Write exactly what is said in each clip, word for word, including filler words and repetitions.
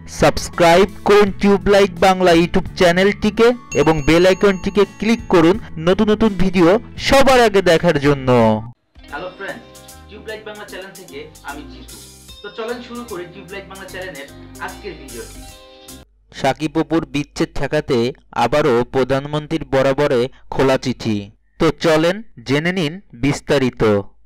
Subscribe করুন tubelight Bangla YouTube চ্যানেলটিকে এবং বেল আইকনটিকে ক্লিক করুন নতুন নতুন ভিডিও সবার আগে দেখার জন্য। Hello friends, tubelight Bangla channel থেকে আমি জিতু। তো চলেন শুরু করি টিউবলাইট বাংলা চ্যানেলের আজকের ভিডিওটি। সাকিব অপুর বিচ্ছেদ ঠেকাতে আবারও প্রধানমন্ত্রীর বরাবরে খোলা চিঠি। তো চলেন জেনে নিন বিস্তারিত।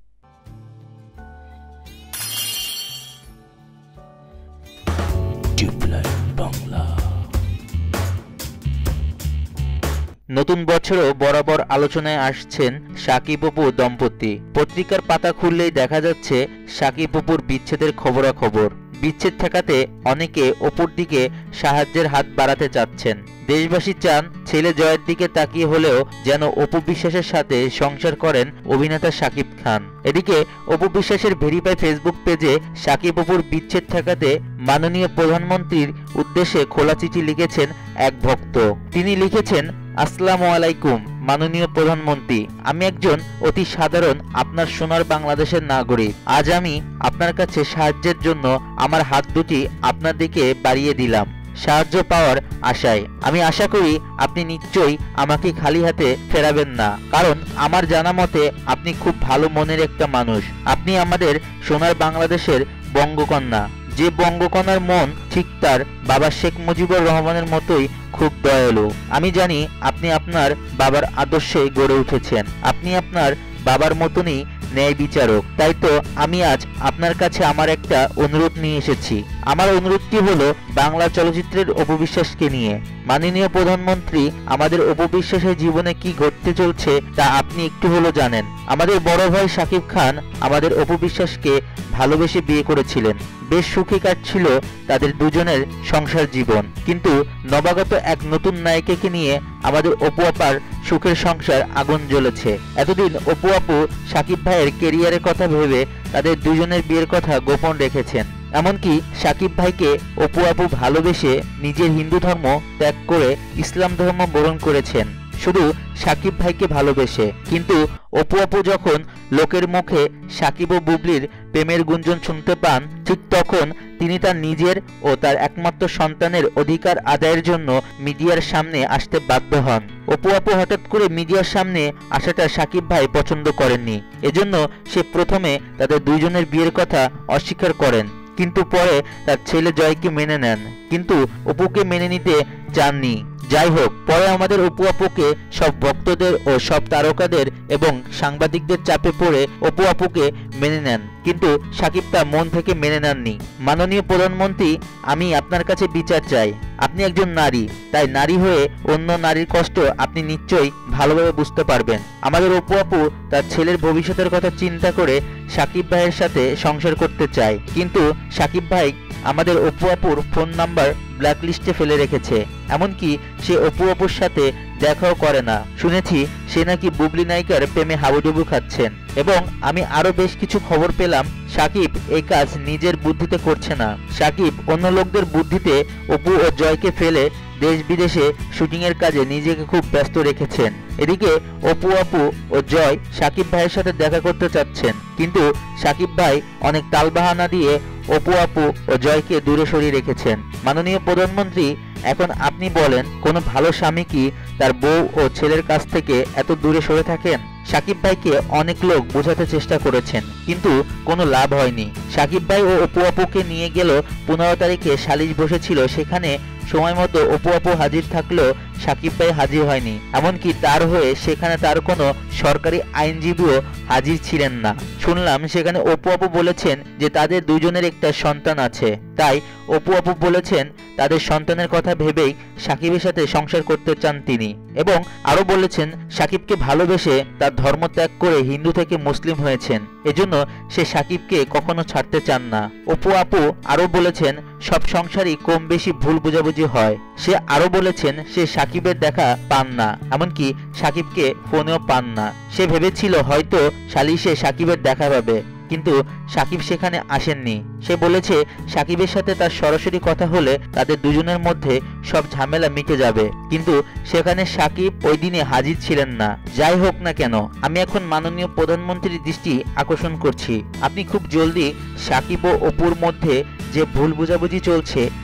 নতুন বছরও বরাবর আলোচনায় আসছেন সাকিব অপু দম্পতি। পত্রিকার পাতা খুললেই দেখা যাচ্ছে সাকিব অপুর বিচ্ছেদের খবরাখবর। বিচ্ছেদ ঠেকাতে অনেকে অপুর দিকে সাহায্যের হাত বাড়াতে চাচ্ছেন। দেশবাসী চান ছেলে জয়ের দিকে তাকিয়ে হলেও যেন অপু বিশ্বাসের সাথে সংসার করেন অভিনেতা সাকিব খান। এদিকে অপু বিশ্বাসের ভেরিফাই ফেসবুক পেজে সাকিব অপুর বিচ্ছেদ ঠেকাতে মাননীয় প্রধানমন্ত্রীর উদ্দেশ্যে খোলা চিঠি লিখেছেন এক ভক্ত। তিনি লিখেছেন, আসসালামু আলাইকুম মাননীয় প্রধানমন্ত্রী, আমি একজন অতি সাধারণ আপনার সোনার বাংলাদেশের নাগরিক। আজ আমি আপনার কাছে সাহায্যের জন্য আমার হাত দুটি আপনার দিকে বাড়িয়ে দিলাম সাহায্য পাওয়ার আশায়। আমি আশা করি আপনি নিশ্চয়ই আমাকে খালি হাতে ফেরাবেন না, কারণ আমার জানা মতে আপনি খুব ভালো মনের একটা মানুষ। আপনি আমাদের সোনার বাংলাদেশের বঙ্গকন্যা, যে বঙ্গকন্যার মন ঠিক তার বাবা শেখ মুজিবুর রহমানের মতোই খুব দয়ালু। আমি জানি আপনি আপনার বাবার আদর্শে গড়ে উঠেছেন। আপনি আপনার বাবার মতনই ন্যায় বিচারক। তাই তো আমি আজ আপনার কাছে আমার একটা অনুরোধ নিয়ে এসেছি। আমার অনুরোধটি হলো বাংলা চলচ্চিত্রের অপু বিশ্বাসকে নিয়ে। মাননীয় প্রধানমন্ত্রী, আমাদের অপু বিশ্বাসের জীবনে কি ঘটতে চলছে তা আপনি একটু হলেও জানেন। আমাদের বড় ভাই সাকিব খান আমাদের অপু বিশ্বাসকে ভালোবেসে বিয়ে করেছিলেন। বেশ সুখে কাটছিল তাদের দুজনের সংসার জীবন, কিন্তু নবাগত এক নতুন নায়িকাকে নিয়ে আমাদের অপু আপার সুখের সংসার আগুন জ্বলেছে। এতদিন অপু আপু সাকিব ভাইয়ের কেরিয়ারের কথা ভেবে তাদের দুজনের বিয়ের কথা গোপন রেখেছেন। এমনকি সাকিব ভাইকে অপু আপু ভালোবেসে নিজের হিন্দু ধর্ম ত্যাগ করে ইসলাম ধর্ম গ্রহণ করেছেন শুধু সাকিব ভাইকে ভালোবেসে। কিন্তু অপু আপু যখন লোকের মুখে সাকিব ও বুবলির প্রেমের গুঞ্জন শুনতে পান, ঠিক তখন তিনি তার নিজের ও তার একমাত্র সন্তানের অধিকার আদায়ের জন্য মিডিয়ার সামনে আসতে বাধ্য হন। অপু আপু হঠাৎ করে মিডিয়ার সামনে আসাটা সাকিব ভাই পছন্দ করেননি। এজন্য সে প্রথমে তাদের দুইজনের বিয়ের কথা অস্বীকার করেন, কিন্তু পরে তার ছেলে জয়কে মেনে নেন। কিন্তু অপুকে মেনে নিতে চাননি। যাই হোক, পরে আমাদের অপু আপুকে সব ভক্তদের ও সব তারকাদের এবং সাংবাদিকদের চাপে পড়ে অপু আপুকে মেনে নেন, কিন্তু সাকিব তা মন থেকে মেনে নেননি। মাননীয় প্রধানমন্ত্রী, আমি আপনার কাছে বিচার চাই। আপনি একজন নারী, তাই নারী হয়ে অন্য নারীর কষ্ট আপনি নিশ্চয়ই ভালোভাবে বুঝতে পারবেন। আমাদের অপু আপু তার ছেলের ভবিষ্যতের কথা চিন্তা করে সাকিব ভাইয়ের সাথে সংসার করতে চায়, কিন্তু সাকিব ভাই আমাদের অপু আপুর ফোন নাম্বার ব্ল্যাকলিস্টে ফেলে রেখেছে। এমনকি সে অপু আপুর সাথে দেখাও করে না। শুনেছি সে নাকি বুবলি নায়িকার প্রেমে হাবুডুবু খাচ্ছেন। এবং আমি আরো বেশ কিছু খবর পেলাম সাকিব এই কাজ নিজের বুদ্ধিতে করছে না। সাকিব অন্য লোকদের বুদ্ধিতে অপু ও জয়কে ফেলে দেশ বিদেশে শুটিংয়ের কাজে নিজেকে খুব ব্যস্ত রেখেছেন। এদিকে অপু আপু ও জয় সাকিব ভাইয়ের সাথে দেখা করতে চাচ্ছেন, কিন্তু সাকিব ভাই অনেক তালবাহানা দিয়ে অপু আপু ও জয়কে দূরে সরিয়ে রেখেছেন। মাননীয় প্রধানমন্ত্রী, এখন আপনি বলেন, কোনো ভালো স্বামী কি তার বউ ও ছেলের কাছ থেকে এত দূরে সরে থাকেন? সাকিব ভাইকে অনেক লোক বোঝাতে চেষ্টা করেছেন, কিন্তু কোনো লাভ হয়নি। সাকিব ভাই ও অপু আপুকে নিয়ে গেল পনেরো তারিখে সালিশ বসেছিল, সেখানে সময় মতো অপু আপু হাজির থাকলেও সাকিব ভাই হাজির হয়নি। এমনকি তার হয়ে সেখানে তার কোনো সরকারি আইনজীবীও হাজির ছিলেন না। শুনলাম সেখানে অপু আপু বলেছেন যে তাদের দুজনের একটা সন্তান আছে, তাই অপু আপু বলেছেন তাদের সন্তানের কথা ভেবেই সাকিবের সাথে সংসার করতে চান তিনি। এবং আরো বলেছেন সাকিবকে ভালোবেসে তার ধর্ম ত্যাগ করে হিন্দু থেকে মুসলিম হয়েছেন, এজন্য সে সাকিবকে কখনো ছাড়তে চান না। অপু আপু আরো বলেছেন সব সংসারই কম বেশি ভুল বোঝাবুঝি হয়। সে আরো বলেছেন সে সাকিবের দেখা পান না, এমনকি সাকিবকে ফোনেও পান না। সে ভেবেছিল হয়তো সালিশে সাকিবের দেখা পাবে, কিন্তু সাকিব সেখানে আসেননি। সে বলেছে সাকিবের সাথে তার সরাসরি কথা হলে তাদের দুজনের মধ্যে সব ঝামেলা মিটে যাবে, কিন্তু সেখানে সাকিব ওই দিনে হাজির ছিলেন না। যাই হোক না কেন, আমি এখন মাননীয় প্রধানমন্ত্রীর দৃষ্টি আকর্ষণ করছি, আপনি খুব জলদি সাকিব ও অপুর মধ্যে যে ভুল বোঝাবুঝি চলছে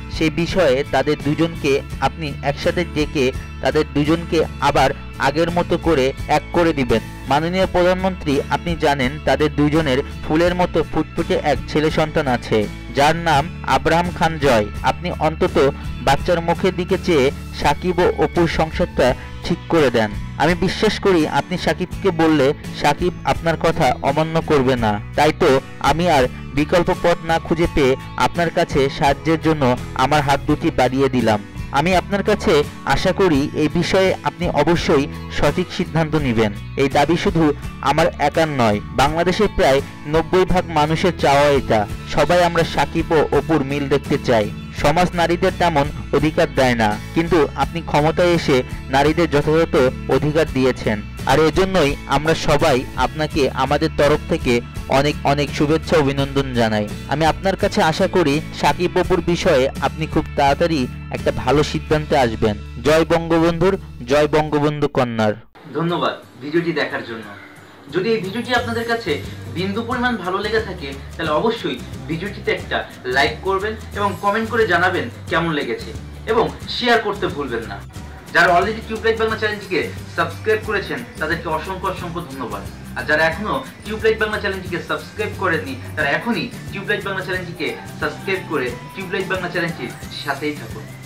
সেই বিষয়ে তাদের দুজনকে আপনি একসাথে ডেকে তাদের দুজনকে আবার আগের মতো করে এক করে দিবেন। মাননীয় প্রধানমন্ত্রী, আপনি জানেন তাদের দুজনের ফুলের মতো ফুটফুটে এক ছেলে সন্তান আছে, যার নাম আব্রাহাম খান জয়। আপনি অন্তত বাচ্চার মুখের দিকে চেয়ে সাকিব ও অপুর সংসারটা ঠিক করে দেন। আমি বিশ্বাস করি আপনি সাকিবকে বললে সাকিব আপনার কথা অমান্য করবে না। তাই তো আমি আর বিকল্প পথ না খুঁজে পেয়ে আপনার কাছে সাহায্যের জন্য আমার হাত দুটি বাড়িয়ে দিলাম। আমি আপনার কাছে আশা করি এই বিষয়ে আপনি অবশ্যই সঠিক সিদ্ধান্ত নেবেন। এই দাবি শুধু আমার একার নয়, বাংলাদেশের প্রায় নব্বই ভাগ মানুষের চাওয়া এটা। সবাই আমরা সাকিব ও অপুর মিল দেখতে চাই। সমাজ নারীদের তেমন অধিকার দেয় না, কিন্তু আপনি ক্ষমতায় এসে নারীদের যথাযথ অধিকার দিয়েছেন, আর এজন্যই আমরা সবাই আপনাকে আমাদের তরফ থেকে অনেক অনেক শুভেচ্ছা অভিনন্দন জানাই। আমি আপনার কাছে আশা করি সাকিব অপুর বিষয়ে আপনি খুব তাড়াতাড়ি একটা ভালো সিদ্ধান্তে আসবেন। জয় বঙ্গবন্ধুর, জয় বঙ্গবন্ধু কন্যার। ধন্যবাদ ভিডিওটি দেখার জন্য। যদি এই ভিডিওটি আপনাদের কাছে বিন্দু পরিমাণ ভালো লেগে থাকে তাহলে অবশ্যই ভিডিওটিতে একটা লাইক করবেন এবং কমেন্ট করে জানাবেন কেমন লেগেছে, এবং শেয়ার করতে ভুলবেন না। যারা অলরেডি টিউবলাইট বাংলা চ্যানেলটিকে সাবস্ক্রাইব করেছেন তাদেরকে অসংখ্য অসংখ্য ধন্যবাদ। আর যারা এখনো টিউবলাইট বাংলা চ্যানেলটিকে সাবস্ক্রাইব করেননি তারা এখনই টিউবলাইট বাংলা চ্যানেলটিকে সাবস্ক্রাইব করে টিউবলাইট বাংলা চ্যানেলটির সাথেই থাকুন।